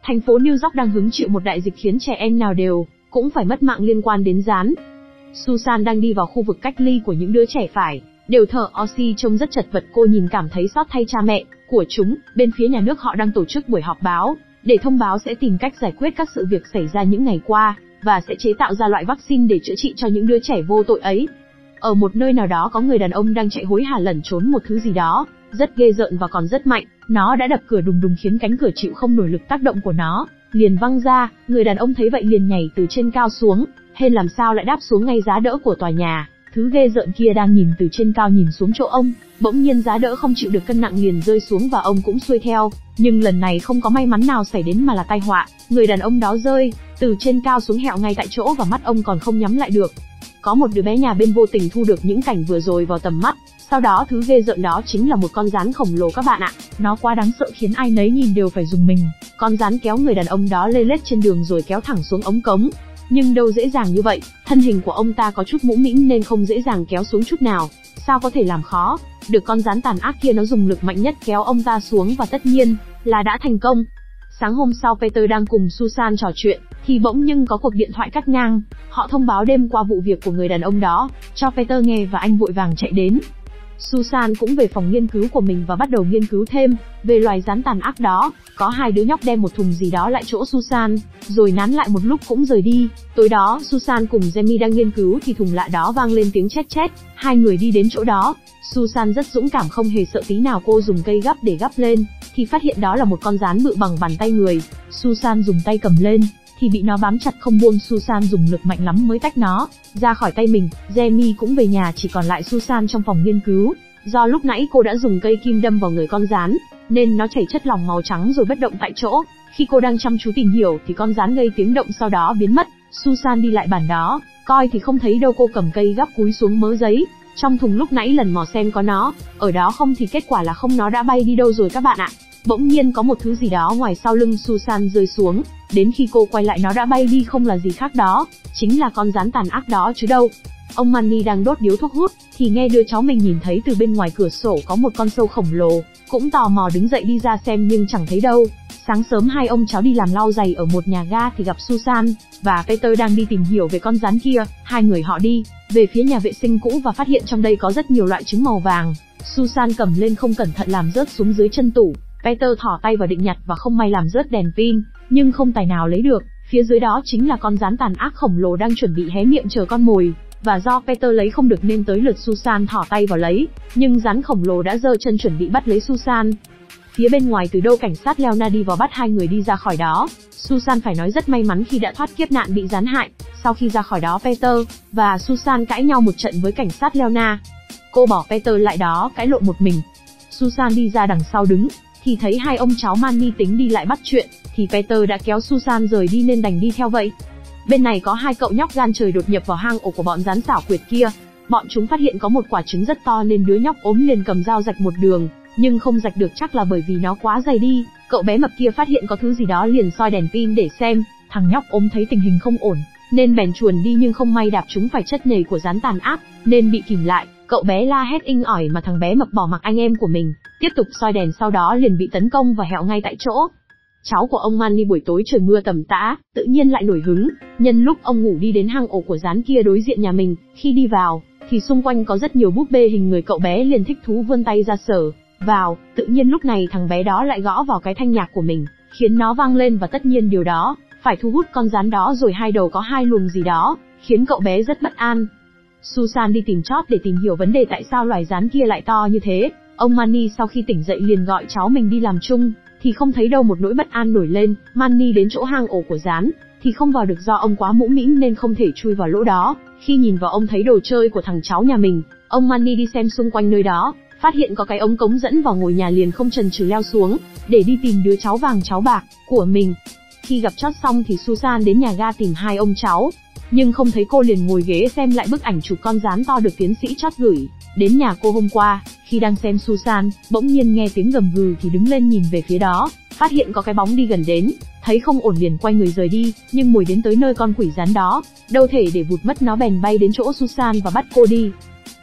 Thành phố New York đang hứng chịu một đại dịch khiến trẻ em nào đều cũng phải mất mạng liên quan đến rán. Susan đang đi vào khu vực cách ly của những đứa trẻ phải đều thở oxy trông rất chật vật, cô nhìn cảm thấy xót thay cha mẹ của chúng. Bên phía nhà nước họ đang tổ chức buổi họp báo để thông báo sẽ tìm cách giải quyết các sự việc xảy ra những ngày qua và sẽ chế tạo ra loại vaccine để chữa trị cho những đứa trẻ vô tội ấy. Ở một nơi nào đó có người đàn ông đang chạy hối hả lẩn trốn một thứ gì đó rất ghê rợn và còn rất mạnh. Nó đã đập cửa đùng đùng khiến cánh cửa chịu không nổi lực tác động của nó, liền văng ra. Người đàn ông thấy vậy liền nhảy từ trên cao xuống, hên làm sao lại đáp xuống ngay giá đỡ của tòa nhà. Thứ ghê rợn kia đang nhìn từ trên cao nhìn xuống chỗ ông, bỗng nhiên giá đỡ không chịu được cân nặng liền rơi xuống và ông cũng xuôi theo. Nhưng lần này không có may mắn nào xảy đến mà là tai họa. Người đàn ông đó rơi từ trên cao xuống hẹo ngay tại chỗ và mắt ông còn không nhắm lại được. Có một đứa bé nhà bên vô tình thu được những cảnh vừa rồi vào tầm mắt. Sau đó thứ ghê rợn đó chính là một con rắn khổng lồ các bạn ạ. Nó quá đáng sợ khiến ai nấy nhìn đều phải rùng mình. Con rắn kéo người đàn ông đó lê lết trên đường rồi kéo thẳng xuống ống cống. Nhưng đâu dễ dàng như vậy, thân hình của ông ta có chút mũm mĩm nên không dễ dàng kéo xuống chút nào. Sao có thể làm khó được con rắn tàn ác kia, nó dùng lực mạnh nhất kéo ông ta xuống và tất nhiên là đã thành công. Sáng hôm sau Peter đang cùng Susan trò chuyện, thì bỗng nhưng có cuộc điện thoại cắt ngang. Họ thông báo đêm qua vụ việc của người đàn ông đó cho Peter nghe và anh vội vàng chạy đến. Susan cũng về phòng nghiên cứu của mình và bắt đầu nghiên cứu thêm về loài rắn tàn ác đó. Có hai đứa nhóc đem một thùng gì đó lại chỗ Susan, rồi nán lại một lúc cũng rời đi. Tối đó Susan cùng Jamie đang nghiên cứu thì thùng lạ đó vang lên tiếng chét chét. Hai người đi đến chỗ đó. Susan rất dũng cảm không hề sợ tí nào, cô dùng cây gắp để gắp lên thì phát hiện đó là một con rắn bự bằng bàn tay người. Susan dùng tay cầm lên thì bị nó bám chặt không buông. Susan dùng lực mạnh lắm mới tách nó ra khỏi tay mình. Jamie cũng về nhà, chỉ còn lại Susan trong phòng nghiên cứu. Do lúc nãy cô đã dùng cây kim đâm vào người con rắn nên nó chảy chất lỏng màu trắng rồi bất động tại chỗ. Khi cô đang chăm chú tìm hiểu thì con rắn gây tiếng động sau đó biến mất. Susan đi lại bàn đó, coi thì không thấy đâu. Cô cầm cây gắp cúi xuống mớ giấy trong thùng lúc nãy lần mò xem có nó ở đó không thì kết quả là không, nó đã bay đi đâu rồi các bạn ạ. Bỗng nhiên có một thứ gì đó ngoài sau lưng Susan rơi xuống. Đến khi cô quay lại nó đã bay đi không là gì khác đó chính là con rắn tàn ác đó chứ đâu. Ông Manny đang đốt điếu thuốc hút thì nghe đứa cháu mình nhìn thấy từ bên ngoài cửa sổ có một con sâu khổng lồ, cũng tò mò đứng dậy đi ra xem nhưng chẳng thấy đâu. Sáng sớm hai ông cháu đi làm lau giày ở một nhà ga thì gặp Susan và Peter đang đi tìm hiểu về con rắn kia. Hai người họ đi về phía nhà vệ sinh cũ và phát hiện trong đây có rất nhiều loại trứng màu vàng. Susan cầm lên không cẩn thận làm rớt xuống dưới chân tủ. Peter thỏ tay vào định nhặt và không may làm rớt đèn pin, nhưng không tài nào lấy được. Phía dưới đó chính là con rắn tàn ác khổng lồ đang chuẩn bị hé miệng chờ con mồi. Và do Peter lấy không được nên tới lượt Susan thỏ tay vào lấy, nhưng rắn khổng lồ đã giơ chân chuẩn bị bắt lấy Susan. Phía bên ngoài từ đâu cảnh sát Lena đi vào bắt hai người đi ra khỏi đó. Susan phải nói rất may mắn khi đã thoát kiếp nạn bị rắn hại. Sau khi ra khỏi đó Peter và Susan cãi nhau một trận với cảnh sát Lena. Cô bỏ Peter lại đó cãi lộn một mình. Susan đi ra đằng sau đứng thì thấy hai ông cháu Manny tính đi lại bắt chuyện, thì Peter đã kéo Susan rời đi nên đành đi theo vậy. Bên này có hai cậu nhóc gan trời đột nhập vào hang ổ của bọn rắn xảo quyệt kia. Bọn chúng phát hiện có một quả trứng rất to nên đứa nhóc ốm liền cầm dao rạch một đường, nhưng không rạch được chắc là bởi vì nó quá dày đi. Cậu bé mập kia phát hiện có thứ gì đó liền soi đèn pin để xem. Thằng nhóc ốm thấy tình hình không ổn nên bèn chuồn đi, nhưng không may đạp trúng phải chất nhầy của rắn tàn ác nên bị kìm lại. Cậu bé la hét inh ỏi mà thằng bé mập bỏ mặc anh em của mình, tiếp tục soi đèn, sau đó liền bị tấn công và hẹo ngay tại chỗ. Cháu của ông Manny buổi tối trời mưa tầm tã, tự nhiên lại nổi hứng. Nhân lúc ông ngủ đi đến hang ổ của rắn kia đối diện nhà mình, khi đi vào thì xung quanh có rất nhiều búp bê hình người, cậu bé liền thích thú vươn tay ra sờ vào. Tự nhiên lúc này thằng bé đó lại gõ vào cái thanh nhạc của mình, khiến nó vang lên và tất nhiên điều đó phải thu hút con rắn đó rồi. Hai đầu có hai luồng gì đó khiến cậu bé rất bất an. Susan đi tìm chót để tìm hiểu vấn đề tại sao loài rắn kia lại to như thế. Ông Manny sau khi tỉnh dậy liền gọi cháu mình đi làm chung, thì không thấy đâu, một nỗi bất an nổi lên. Manny đến chỗ hang ổ của rắn thì không vào được do ông quá mũm mĩm nên không thể chui vào lỗ đó. Khi nhìn vào ông thấy đồ chơi của thằng cháu nhà mình, ông Manny đi xem xung quanh nơi đó, phát hiện có cái ống cống dẫn vào ngôi nhà liền không chần chừ leo xuống để đi tìm đứa cháu vàng cháu bạc của mình. Khi gặp chót xong thì Susan đến nhà ga tìm hai ông cháu, nhưng không thấy cô liền ngồi ghế xem lại bức ảnh chụp con rắn to được tiến sĩ chót gửi đến nhà cô hôm qua. Khi đang xem Susan bỗng nhiên nghe tiếng gầm gừ thì đứng lên nhìn về phía đó, phát hiện có cái bóng đi gần đến, thấy không ổn liền quay người rời đi. Nhưng mồi đến tới nơi con quỷ rắn đó, đâu thể để vụt mất nó, bèn bay đến chỗ Susan và bắt cô đi.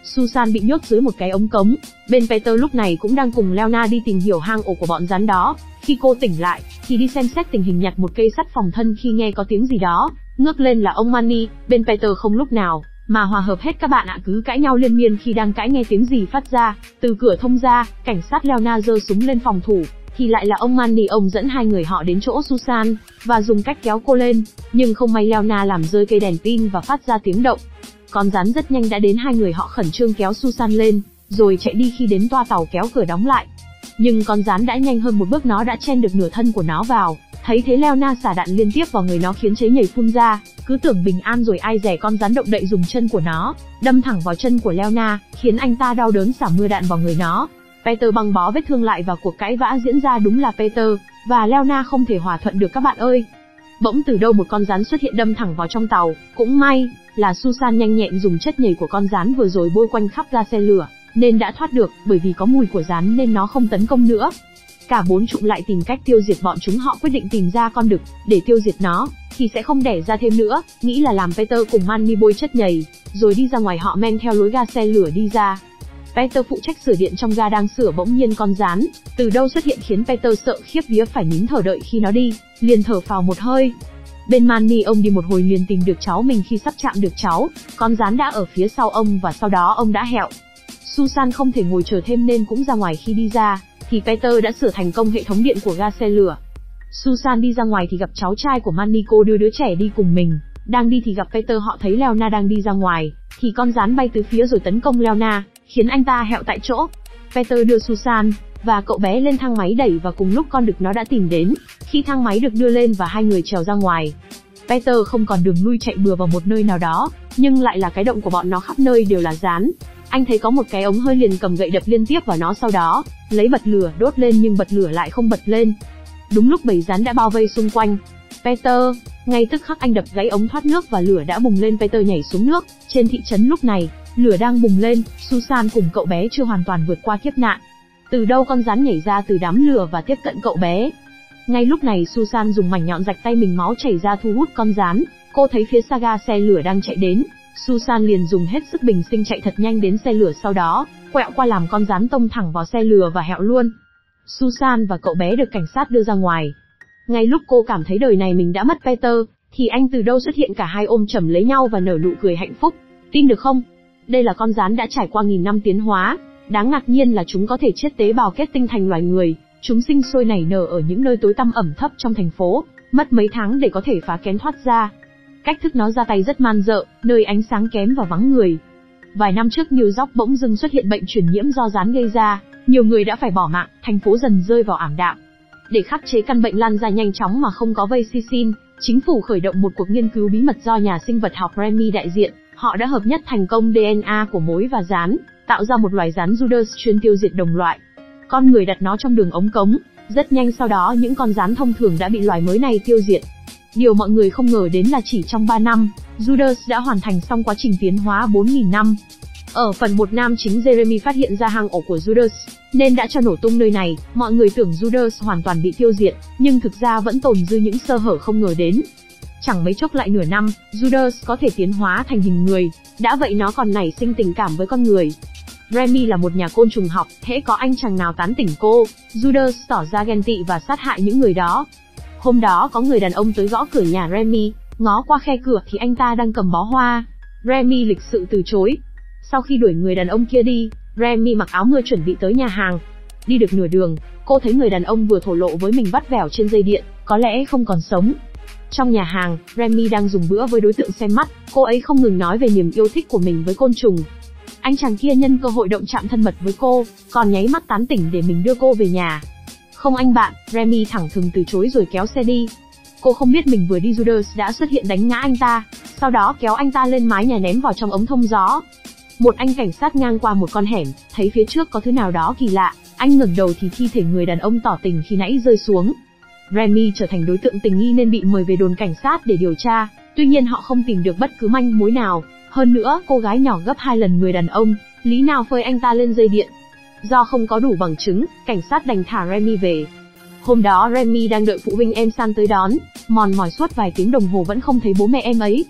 Susan bị nhốt dưới một cái ống cống, bên Peter lúc này cũng đang cùng Lena đi tìm hiểu hang ổ của bọn rắn đó. Khi cô tỉnh lại, thì đi xem xét tình hình nhặt một cây sắt phòng thân khi nghe có tiếng gì đó, ngước lên là ông Manny. Bên Peter không lúc nào mà hòa hợp hết các bạn ạ, cứ cãi nhau liên miên. Khi đang cãi nghe tiếng gì phát ra từ cửa thông ra, cảnh sát Lena giơ súng lên phòng thủ, thì lại là ông Manny. Ông dẫn hai người họ đến chỗ Susan và dùng cách kéo cô lên, nhưng không may Lena làm rơi cây đèn pin và phát ra tiếng động. Con rắn rất nhanh đã đến, hai người họ khẩn trương kéo Susan lên, rồi chạy đi. Khi đến toa tàu kéo cửa đóng lại, nhưng con rắn đã nhanh hơn một bước, nó đã chen được nửa thân của nó vào. Thấy thế Lena xả đạn liên tiếp vào người nó khiến cháy nhảy phun ra. Cứ tưởng bình an rồi ai dè con rắn động đậy dùng chân của nó đâm thẳng vào chân của Lena, khiến anh ta đau đớn xả mưa đạn vào người nó. Peter băng bó vết thương lại và cuộc cãi vã diễn ra. Đúng là Peter và Lena không thể hòa thuận được các bạn ơi. Bỗng từ đâu một con rắn xuất hiện đâm thẳng vào trong tàu. Cũng may là Susan nhanh nhẹn dùng chất nhầy của con rắn vừa rồi bôi quanh khắp ra xe lửa, nên đã thoát được. Bởi vì có mùi của rắn nên nó không tấn công nữa. Cả bốn trụm lại tìm cách tiêu diệt bọn chúng. Họ quyết định tìm ra con đực để tiêu diệt nó, thì sẽ không đẻ ra thêm nữa. Nghĩ là làm Peter cùng Manny bôi chất nhầy, rồi đi ra ngoài. Họ men theo lối ga xe lửa đi ra. Peter phụ trách sửa điện trong ga đang sửa. Bỗng nhiên con rắn từ đâu xuất hiện khiến Peter sợ khiếp vía, phải nín thở. Đợi khi nó đi, liền thở phào một hơi. Bên Manny, ông đi một hồi liền tìm được cháu mình. Khi sắp chạm được cháu, con rắn đã ở phía sau ông và sau đó ông đã hẹo. Susan không thể ngồi chờ thêm nên cũng ra ngoài. Khi đi ra thì Peter đã sửa thành công hệ thống điện của ga xe lửa. Susan đi ra ngoài thì gặp cháu trai của Manny. Cô đưa đứa trẻ đi cùng mình. Đang đi thì gặp Peter. Họ thấy Lena đang đi ra ngoài, thì con rắn bay từ phía rồi tấn công Lena, khiến anh ta hẹo tại chỗ. Peter đưa Susan và cậu bé lên thang máy đẩy, và cùng lúc con đực nó đã tìm đến. Khi thang máy được đưa lên và hai người trèo ra ngoài, Peter không còn đường lui, chạy bừa vào một nơi nào đó, nhưng lại là cái động của bọn nó, khắp nơi đều là rắn. Anh thấy có một cái ống hơi liền cầm gậy đập liên tiếp vào nó, sau đó lấy bật lửa đốt lên nhưng bật lửa lại không bật lên. Đúng lúc bầy rắn đã bao vây xung quanh Peter, ngay tức khắc anh đập gãy ống thoát nước và lửa đã bùng lên. Peter nhảy xuống nước. Trên thị trấn lúc này, lửa đang bùng lên. Susan cùng cậu bé chưa hoàn toàn vượt qua kiếp nạn. Từ đâu con rắn nhảy ra từ đám lửa và tiếp cận cậu bé. Ngay lúc này Susan dùng mảnh nhọn rạch tay mình, máu chảy ra thu hút con rắn. Cô thấy phía xa ga xe lửa đang chạy đến. Susan liền dùng hết sức bình sinh chạy thật nhanh đến xe lửa, sau đó quẹo qua làm con rắn tông thẳng vào xe lửa và hẹo luôn. Susan và cậu bé được cảnh sát đưa ra ngoài. Ngay lúc cô cảm thấy đời này mình đã mất Peter, thì anh từ đâu xuất hiện, cả hai ôm chầm lấy nhau và nở nụ cười hạnh phúc. Tin được không? Đây là con rắn đã trải qua nghìn năm tiến hóa. Đáng ngạc nhiên là chúng có thể chiết tế bào kết tinh thành loài người. Chúng sinh sôi nảy nở ở những nơi tối tăm ẩm thấp trong thành phố, mất mấy tháng để có thể phá kén thoát ra. Cách thức nó ra tay rất man rợ, nơi ánh sáng kém và vắng người. Vài năm trước New York bỗng dưng xuất hiện bệnh truyền nhiễm do rắn gây ra, nhiều người đã phải bỏ mạng, thành phố dần rơi vào ảm đạm. Để khắc chế căn bệnh lan ra nhanh chóng mà không có vaccine, chính phủ khởi động một cuộc nghiên cứu bí mật do nhà sinh vật học Remy đại diện. Họ đã hợp nhất thành công DNA của mối và rắn, tạo ra một loài rắn Judas chuyên tiêu diệt đồng loại. Con người đặt nó trong đường ống cống. Rất nhanh sau đó những con rắn thông thường đã bị loài mới này tiêu diệt. Điều mọi người không ngờ đến là chỉ trong 3 năm, Judas đã hoàn thành xong quá trình tiến hóa 4.000 năm. Ở phần 1 nam chính Jeremy phát hiện ra hang ổ của Judas, nên đã cho nổ tung nơi này. Mọi người tưởng Judas hoàn toàn bị tiêu diệt, nhưng thực ra vẫn tồn dư những sơ hở không ngờ đến. Chẳng mấy chốc lại nửa năm, Judas có thể tiến hóa thành hình người. Đã vậy nó còn nảy sinh tình cảm với con người. Remy là một nhà côn trùng học, hễ có anh chàng nào tán tỉnh cô, Judas tỏ ra ghen tị và sát hại những người đó. Hôm đó có người đàn ông tới gõ cửa nhà Remy, ngó qua khe cửa thì anh ta đang cầm bó hoa. Remy lịch sự từ chối. Sau khi đuổi người đàn ông kia đi, Remy mặc áo mưa chuẩn bị tới nhà hàng. Đi được nửa đường, cô thấy người đàn ông vừa thổ lộ với mình vắt vẻo trên dây điện, có lẽ không còn sống. Trong nhà hàng, Remy đang dùng bữa với đối tượng xem mắt, cô ấy không ngừng nói về niềm yêu thích của mình với côn trùng. Anh chàng kia nhân cơ hội động chạm thân mật với cô, còn nháy mắt tán tỉnh để mình đưa cô về nhà. Không anh bạn, Remy thẳng thừng từ chối rồi kéo xe đi. Cô không biết mình vừa đi Judas đã xuất hiện đánh ngã anh ta, sau đó kéo anh ta lên mái nhà ném vào trong ống thông gió. Một anh cảnh sát ngang qua một con hẻm, thấy phía trước có thứ nào đó kỳ lạ, anh ngẩng đầu thì thi thể người đàn ông tỏ tình khi nãy rơi xuống. Remy trở thành đối tượng tình nghi nên bị mời về đồn cảnh sát để điều tra, tuy nhiên họ không tìm được bất cứ manh mối nào. Hơn nữa, cô gái nhỏ gấp 2 lần người đàn ông, lý nào phơi anh ta lên dây điện. Do không có đủ bằng chứng, cảnh sát đành thả Remy về. Hôm đó Remy đang đợi phụ huynh em San tới đón, mòn mỏi suốt vài tiếng đồng hồ vẫn không thấy bố mẹ em ấy.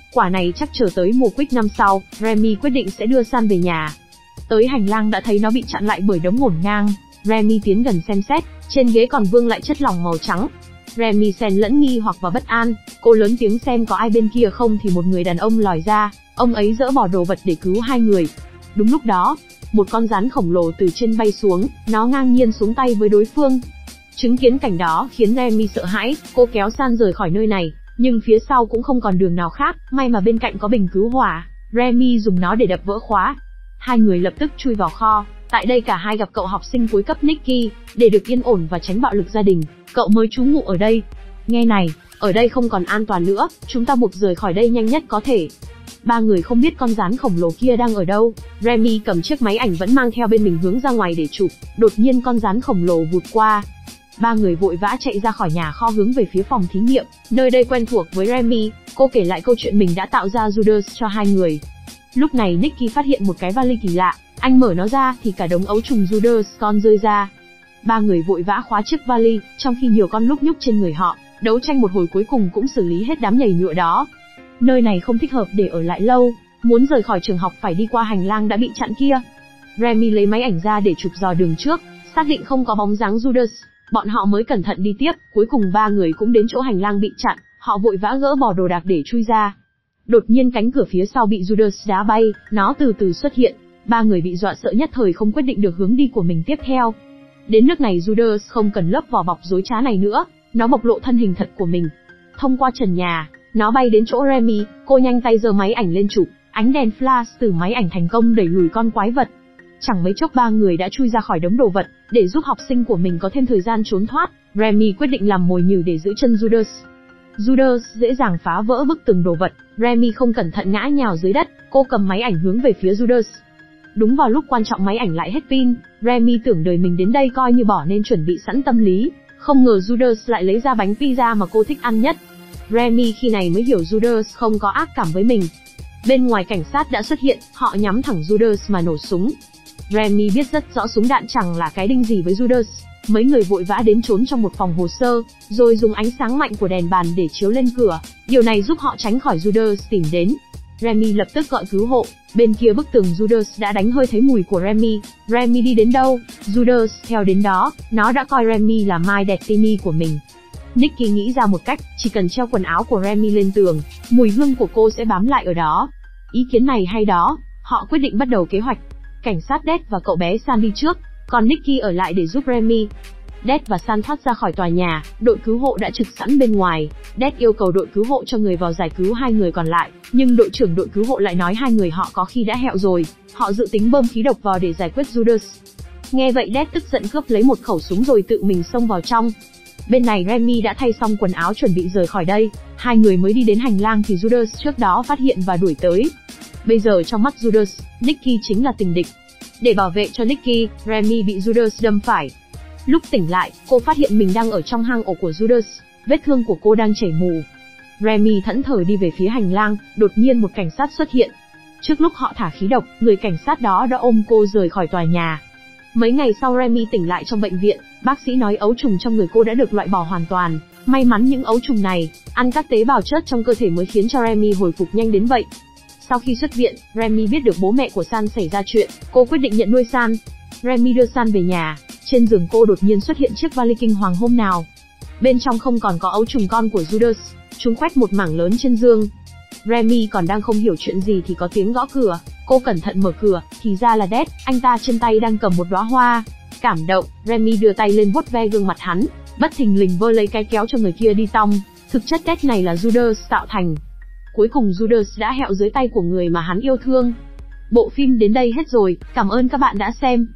Quả này chắc chờ tới mùa Quick năm sau, Remy quyết định sẽ đưa San về nhà. Tới hành lang đã thấy nó bị chặn lại bởi đống ngổn ngang. Remy tiến gần xem xét, trên ghế còn vương lại chất lỏng màu trắng. Remy xen lẫn nghi hoặc và bất an, cô lớn tiếng xem có ai bên kia không thì một người đàn ông lòi ra, ông ấy dỡ bỏ đồ vật để cứu hai người. Đúng lúc đó, một con rắn khổng lồ từ trên bay xuống, nó ngang nhiên xuống tay với đối phương. Chứng kiến cảnh đó khiến Remy sợ hãi, cô kéo San rời khỏi nơi này, nhưng phía sau cũng không còn đường nào khác, may mà bên cạnh có bình cứu hỏa, Remy dùng nó để đập vỡ khóa. Hai người lập tức chui vào kho, tại đây cả hai gặp cậu học sinh cuối cấp Nicky, để được yên ổn và tránh bạo lực gia đình, cậu mới trú ngụ ở đây. Nghe này, ở đây không còn an toàn nữa, chúng ta buộc rời khỏi đây nhanh nhất có thể. Ba người không biết con rắn khổng lồ kia đang ở đâu. Remy cầm chiếc máy ảnh vẫn mang theo bên mình hướng ra ngoài để chụp, đột nhiên con rắn khổng lồ vụt qua. Ba người vội vã chạy ra khỏi nhà kho hướng về phía phòng thí nghiệm, nơi đây quen thuộc với Remy. Cô kể lại câu chuyện mình đã tạo ra Judas cho hai người. Lúc này Nicky phát hiện một cái vali kỳ lạ, anh mở nó ra thì cả đống ấu trùng Judas con rơi ra. Ba người vội vã khóa chiếc vali, trong khi nhiều con lúc nhúc trên người họ, đấu tranh một hồi cuối cùng cũng xử lý hết đám nhầy nhụa đó. Nơi này không thích hợp để ở lại lâu, muốn rời khỏi trường học phải đi qua hành lang đã bị chặn kia. Remy lấy máy ảnh ra để chụp dò đường trước, xác định không có bóng dáng Judas, bọn họ mới cẩn thận đi tiếp. Cuối cùng ba người cũng đến chỗ hành lang bị chặn, họ vội vã gỡ bỏ đồ đạc để chui ra. Đột nhiên cánh cửa phía sau bị Judas đá bay, nó từ từ xuất hiện. Ba người bị dọa sợ nhất thời không quyết định được hướng đi của mình tiếp theo. Đến nước này Judas không cần lớp vỏ bọc dối trá này nữa, nó bộc lộ thân hình thật của mình. Thông qua trần nhà, nó bay đến chỗ Remy, cô nhanh tay giơ máy ảnh lên chụp, ánh đèn flash từ máy ảnh thành công đẩy lùi con quái vật. Chẳng mấy chốc ba người đã chui ra khỏi đống đồ vật, để giúp học sinh của mình có thêm thời gian trốn thoát. Remy quyết định làm mồi nhử để giữ chân Judas. Judas dễ dàng phá vỡ bức tường đồ vật, Remy không cẩn thận ngã nhào dưới đất, cô cầm máy ảnh hướng về phía Judas. Đúng vào lúc quan trọng máy ảnh lại hết pin, Remy tưởng đời mình đến đây coi như bỏ nên chuẩn bị sẵn tâm lý, không ngờ Judas lại lấy ra bánh pizza mà cô thích ăn nhất. Remy khi này mới hiểu Judas không có ác cảm với mình. Bên ngoài cảnh sát đã xuất hiện, họ nhắm thẳng Judas mà nổ súng. Remy biết rất rõ súng đạn chẳng là cái đinh gì với Judas. Mấy người vội vã đến trốn trong một phòng hồ sơ, rồi dùng ánh sáng mạnh của đèn bàn để chiếu lên cửa. Điều này giúp họ tránh khỏi Judas tìm đến. Remy lập tức gọi cứu hộ. Bên kia bức tường Judas đã đánh hơi thấy mùi của Remy. Remy đi đến đâu, Judas theo đến đó. Nó đã coi Remy là My Destiny của mình. Nicky nghĩ ra một cách, chỉ cần treo quần áo của Remy lên tường, mùi hương của cô sẽ bám lại ở đó. Ý kiến này hay đó, họ quyết định bắt đầu kế hoạch. Cảnh sát Dad và cậu bé San đi trước, còn Nicky ở lại để giúp Remy. Dad và San thoát ra khỏi tòa nhà, đội cứu hộ đã trực sẵn bên ngoài. Dad yêu cầu đội cứu hộ cho người vào giải cứu hai người còn lại, nhưng đội trưởng đội cứu hộ lại nói hai người họ có khi đã hẹo rồi, họ dự tính bơm khí độc vào để giải quyết Judas. Nghe vậy Dad tức giận cướp lấy một khẩu súng rồi tự mình xông vào trong. Bên này Remy đã thay xong quần áo chuẩn bị rời khỏi đây, hai người mới đi đến hành lang thì Judas trước đó phát hiện và đuổi tới. Bây giờ trong mắt Judas, Nicky chính là tình địch. Để bảo vệ cho Nicky, Remy bị Judas đâm phải. Lúc tỉnh lại, cô phát hiện mình đang ở trong hang ổ của Judas, vết thương của cô đang chảy mù. Remy thẫn thờ đi về phía hành lang, đột nhiên một cảnh sát xuất hiện. Trước lúc họ thả khí độc, người cảnh sát đó đã ôm cô rời khỏi tòa nhà. Mấy ngày sau Remy tỉnh lại trong bệnh viện, bác sĩ nói ấu trùng trong người cô đã được loại bỏ hoàn toàn. May mắn những ấu trùng này, ăn các tế bào chất trong cơ thể mới khiến cho Remy hồi phục nhanh đến vậy. Sau khi xuất viện, Remy biết được bố mẹ của San xảy ra chuyện, cô quyết định nhận nuôi San. Remy đưa San về nhà, trên giường cô đột nhiên xuất hiện chiếc vali kinh hoàng hôm nào. Bên trong không còn có ấu trùng con của Judas, chúng khoét một mảng lớn trên giường. Remy còn đang không hiểu chuyện gì thì có tiếng gõ cửa, cô cẩn thận mở cửa, thì ra là Dad, anh ta trên tay đang cầm một đóa hoa. Cảm động, Remy đưa tay lên vuốt ve gương mặt hắn, bất thình lình vơ lấy cái kéo cho người kia đi tong. Thực chất Dad này là Judas tạo thành. Cuối cùng Judas đã hẹo dưới tay của người mà hắn yêu thương. Bộ phim đến đây hết rồi, cảm ơn các bạn đã xem.